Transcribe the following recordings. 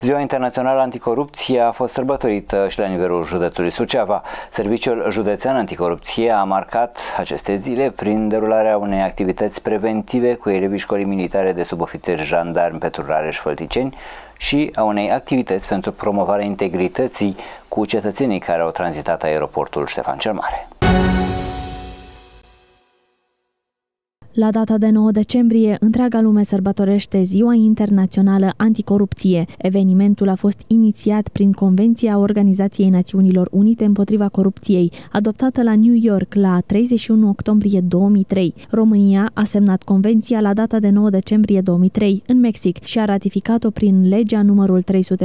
Ziua Internațională Anticorupție a fost sărbătorită și la nivelul județului Suceava. Serviciul Județean Anticorupție a marcat aceste zile prin derularea unei activități preventive cu elevii școlii militare de subofițeri jandarmi Petru Rareș-Fălticeni și a unei activități pentru promovarea integrității cu cetățenii care au tranzitat aeroportul Ștefan cel Mare. La data de 9 decembrie, întreaga lume sărbătorește Ziua Internațională Anticorupție. Evenimentul a fost inițiat prin Convenția Organizației Națiunilor Unite împotriva corupției, adoptată la New York la 31 octombrie 2003. România a semnat convenția la data de 9 decembrie 2003 în Mexic și a ratificat-o prin legea numărul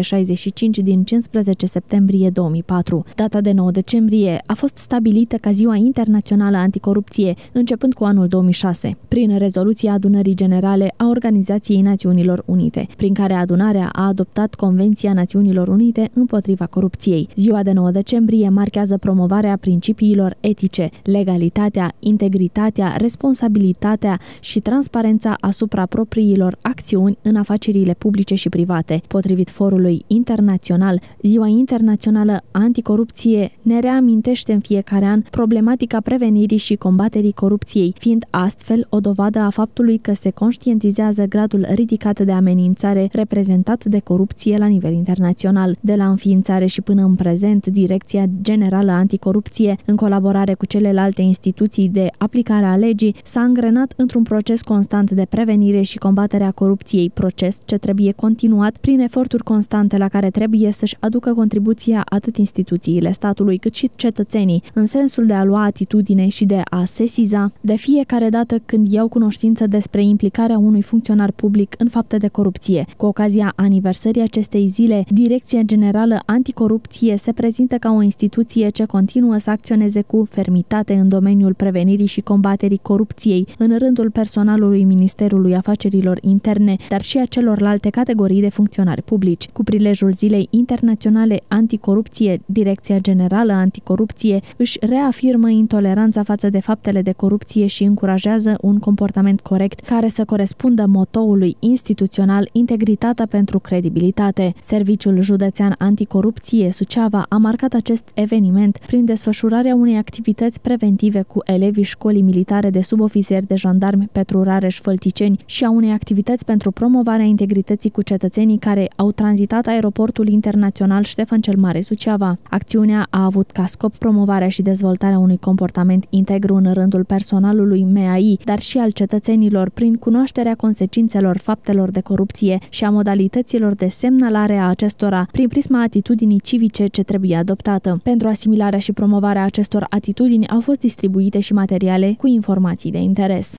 365 din 15 septembrie 2004. Data de 9 decembrie a fost stabilită ca Ziua Internațională Anticorupție, începând cu anul 2006. Prin rezoluția Adunării Generale a Organizației Națiunilor Unite, prin care adunarea a adoptat Convenția Națiunilor Unite împotriva corupției. Ziua de 9 decembrie marchează promovarea principiilor etice, legalitatea, integritatea, responsabilitatea și transparența asupra propriilor acțiuni în afacerile publice și private. Potrivit Forului Internațional, Ziua Internațională Anticorupție ne reamintește în fiecare an problematica prevenirii și combaterii corupției, fiind astfel o dovadă a faptului că se conștientizează gradul ridicat de amenințare reprezentat de corupție la nivel internațional. De la înființare și până în prezent, Direcția Generală Anticorupție, în colaborare cu celelalte instituții de aplicare a legii, s-a angrenat într-un proces constant de prevenire și combatere a corupției, proces ce trebuie continuat prin eforturi constante la care trebuie să-și aducă contribuția atât instituțiile statului cât și cetățenii, în sensul de a lua atitudine și de a sesiza de fiecare dată când iau cunoștință despre implicarea unui funcționar public în fapte de corupție. Cu ocazia aniversării acestei zile, Direcția Generală Anticorupție se prezintă ca o instituție ce continuă să acționeze cu fermitate în domeniul prevenirii și combaterii corupției în rândul personalului Ministerului Afacerilor Interne, dar și a celorlalte categorii de funcționari publici. Cu prilejul Zilei Internaționale Anticorupție, Direcția Generală Anticorupție își reafirmă intoleranța față de faptele de corupție și încurajează un comportament corect care să corespundă motoului instituțional Integritatea pentru credibilitate. Serviciul Județean Anticorupție Suceava a marcat acest eveniment prin desfășurarea unei activități preventive cu elevii școlii militare de subofițeri de jandarmi Petru Rareș-Fălticeni și a unei activități pentru promovarea integrității cu cetățenii care au tranzitat aeroportul internațional Ștefan cel Mare Suceava. Acțiunea a avut ca scop promovarea și dezvoltarea unui comportament integru în rândul personalului MEAI, dar și al cetățenilor prin cunoașterea consecințelor faptelor de corupție și a modalităților de semnalare a acestora prin prisma atitudinii civice ce trebuie adoptată. Pentru asimilarea și promovarea acestor atitudini au fost distribuite și materiale cu informații de interes.